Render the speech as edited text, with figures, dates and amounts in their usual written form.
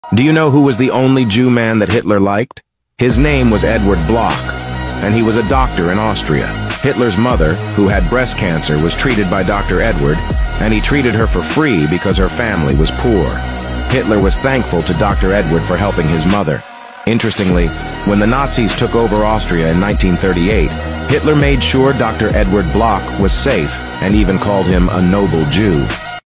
Do you know who was the only Jew man that Hitler liked? His name was Eduard Bloch, and he was a doctor in Austria. Hitler's mother, who had breast cancer, was treated by Dr. Eduard, and he treated her for free because her family was poor. Hitler was thankful to Dr. Eduard for helping his mother. Interestingly, when the Nazis took over Austria in 1938, Hitler made sure Dr. Eduard Bloch was safe and even called him a noble Jew.